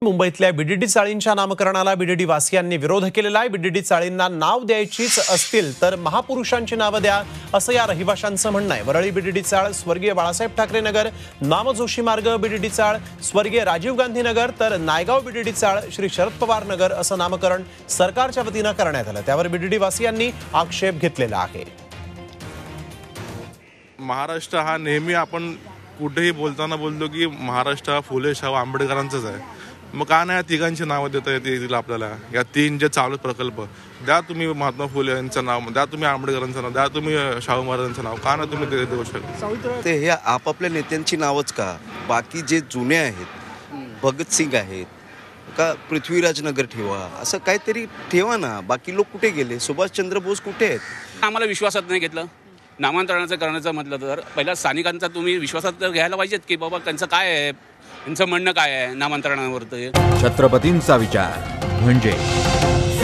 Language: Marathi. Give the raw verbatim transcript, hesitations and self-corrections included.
मुंबईतल्या बीडीडी चाळींच्या नामकरणाला बीडीडी वासियांनी विरोध केलेला आहे। बीडीडी चाळींना नाव द्यायचीच असतील तर महापुरुषांची नावं द्या, असं या रहिवाशांचं म्हणणं आहे। वरळी बीडीडी चाळ स्वर्गीय बाळासाहेब ठाकरे नगर, नाम जोशी मार्ग बीडीडी चाळ स्वर्गीय राजीव गांधी नगर, तर नायगाव बीडीडी चाळ श्री शरद पवार नगर असं नामकरण सरकारच्या वतीनं करण्यात आलं। त्यावर बीडीडी वासियांनी आक्षेप घेतलेला आहे। महाराष्ट्र हा नेहमी आपण कुठेही बोलताना बोलतो की महाराष्ट्र हा फुले शाहू आंबेडकरांचाच आहे। मग का नाही तिघांची नावं देता येतील आपल्याला? या तीन जे चालू प्रकल्प द्या, तुम्ही महात्मा फुले यांचं नाव द्या, तुम्ही आंबेडकरांचं नाव द्या, तुम्ही शाहू महाराजांचं नाव का नाही तुम्ही ते देऊ शकता? ते हे आपापल्या नेत्यांची नावच का? बाकी जे जुने आहेत, भगतसिंग आहेत का, पृथ्वीराज नगर ठेवा, असं काहीतरी ठेवा ना। बाकी लोक कुठे गेले? सुभाषचंद्र बोस कुठे आहेत? आम्हाला विश्वासात नाही घेतलं। नामांतरणाचं करण्याचं म्हटलं तर पहिला स्थानिकांचा तुम्ही विश्वासात तर घ्यायला पाहिजेत की बाबा त्यांचं काय आहे, त्यांचं म्हणणं काय आहे नामांतरणावरती। छत्रपतींचा विचार म्हणजे